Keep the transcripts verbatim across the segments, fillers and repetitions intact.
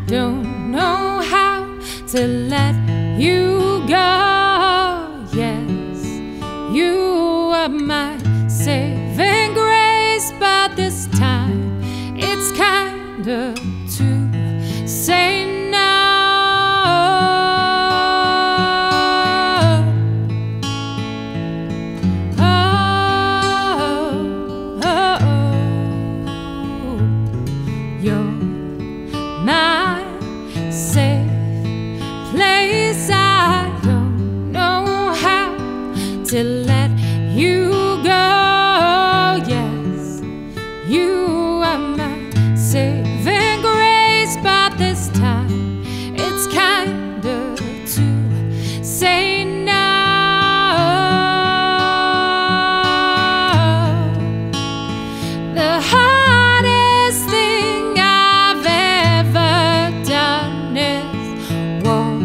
don't know how to let you go. Yes, you are my saving grace, but this time it's kinda to say no. To let you go. Yes, you are my saving grace, but this time it's kinda to say no. The hardest thing I've ever done is walk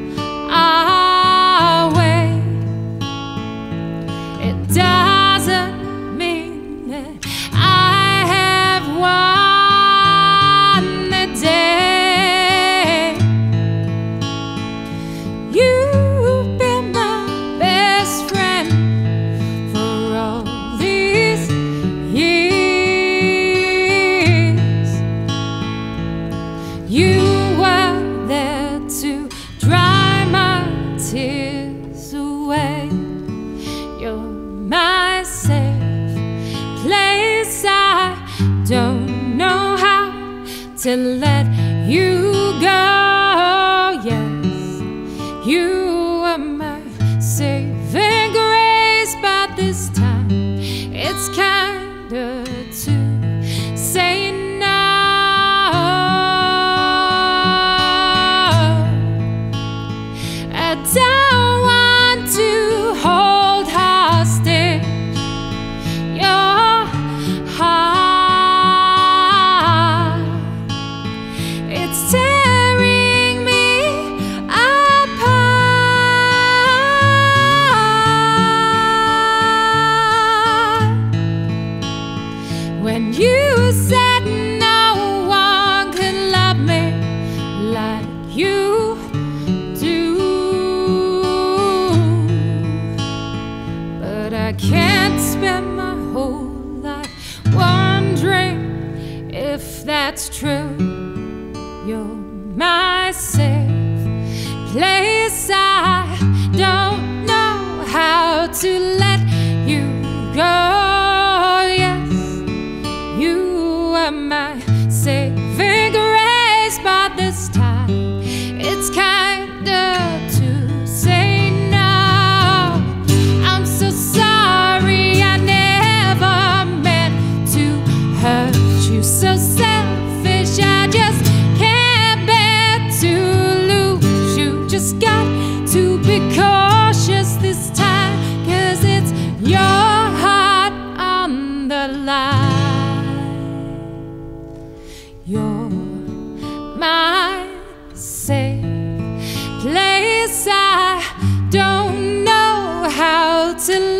doesn't mean that I have won the day. You've been my best friend for all these years. You were there to dry my tears away. You're my safe place. I don't know how to let you go. Yes, you are my saving grace, but this time it's kinda to say no. I don't want to hold hostage your heart. It's tearing me apart. When you said no one could love me like you do, but I can't spend my whole life wondering if that's true. You're my safe place. I don't know how to let you go. Yes, you are my saving grace, but this time it's kinda to say no. I'm so sorry, I never meant to hurt you. So selfish, I just can't bear to lose you. Just got to be cautious this time, 'cause it's your heart on the line. You're my safe place. I don't know how to